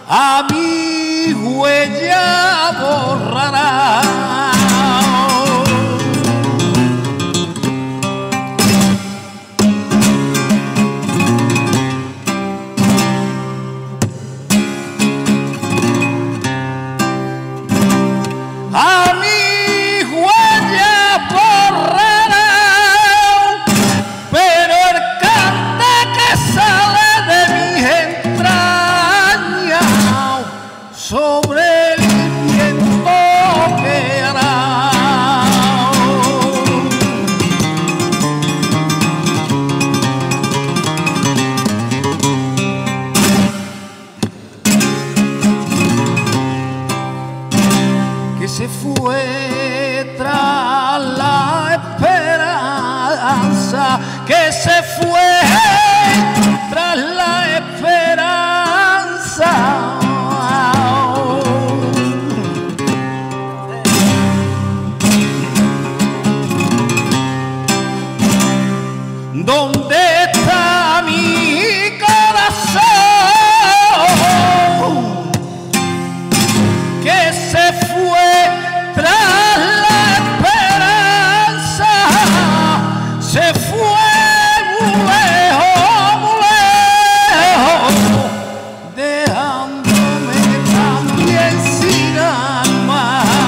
a mi huella borrará. A mi huella borrará, pero el cante que sale de mis entrañas sobre el viento que hará. Que se fue tras la esperanza, que se fue tras la esperanza. ¿Dónde está mi corazón que se fue tras la esperanza? Se fue muy lejos, dejándome también sin alma.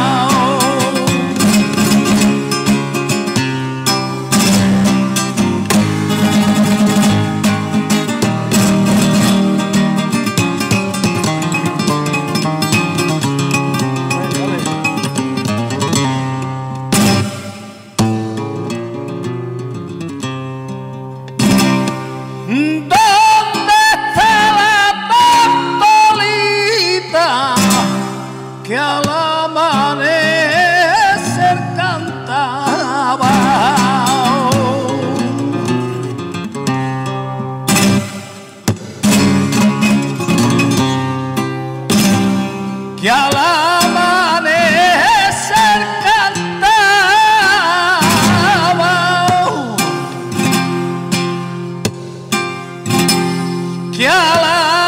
¿Dónde está la pastolita que al amanecer cantaba? Que al amanecer cantaba, que al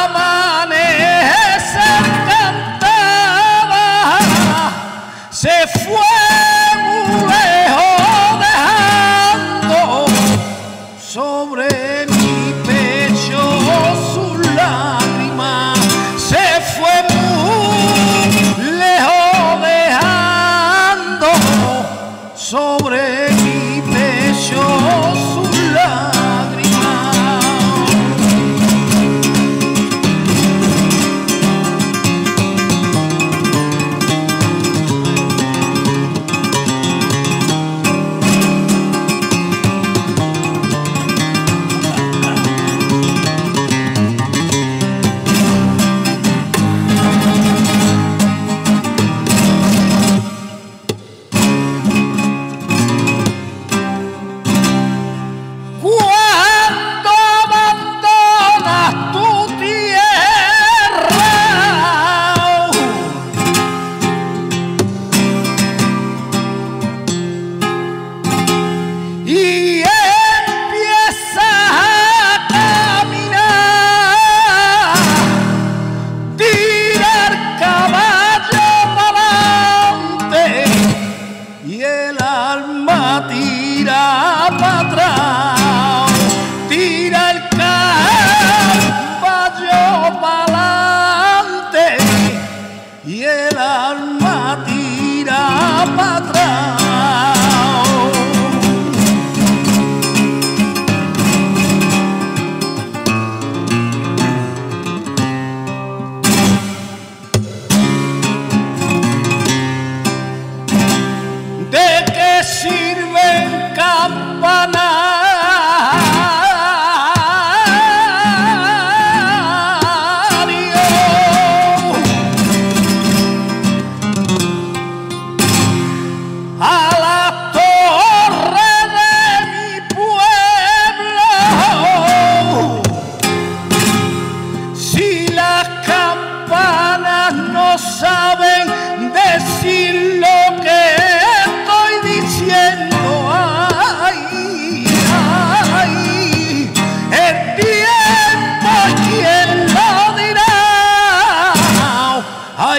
amanecer cantaba, se fue muy lejos dejando sobre mi pecho sus lágrimas. Se fue muy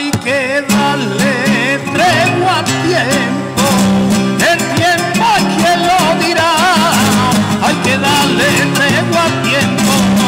hay que darle tregua al tiempo, el tiempo hay quien lo dirá, hay que darle tregua al tiempo.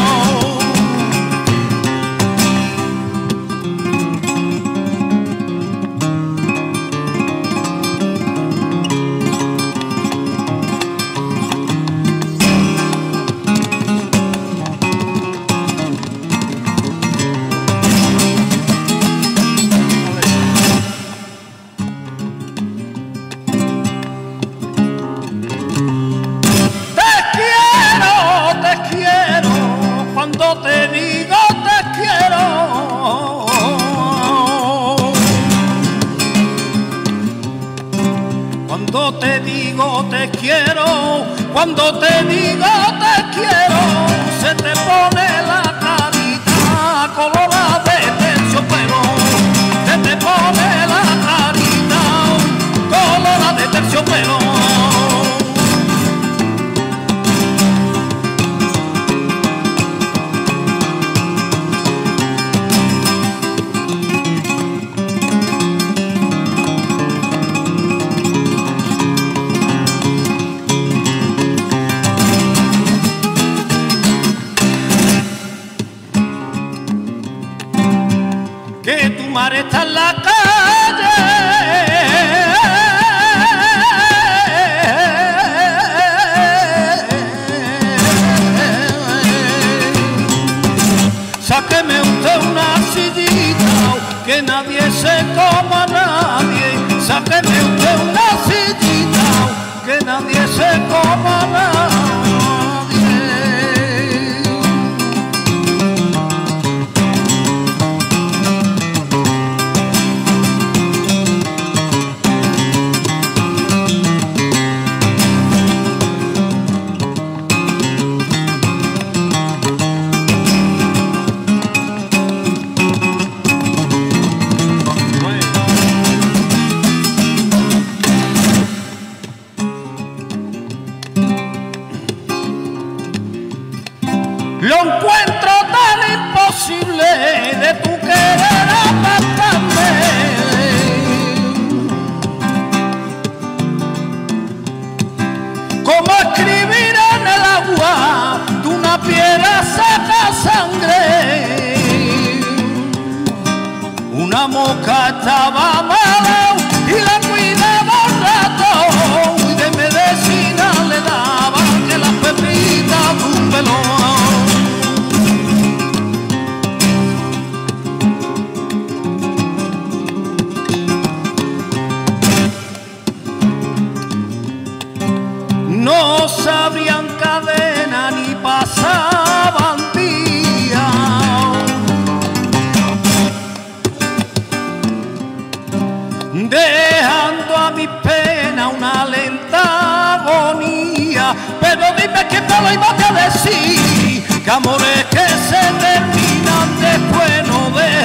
Cuando te digo te quiero, cuando te digo te quiero, cuando te digo te quiero, se te pone la carita colorada de terciopelo, se te pone la carita colorada de terciopelo. Que tu madre está en la calle, sáqueme usted una sillita, que nadie se coma a nadie, sáqueme usted una sillita, que nadie se coma a nadie. Lo encuentro tan imposible de tu querer apartarme, como escribir en el agua de una piedra saca sangre. Una mosca estaba mala y la cuidaba un rato, y de medicina le daba que las pepitas de un velón. No se abrían cadena ni pasaban días, dejando a mi pena una lenta agonía. Pero dime que te lo iba a decir, que amores que se terminan después no dejan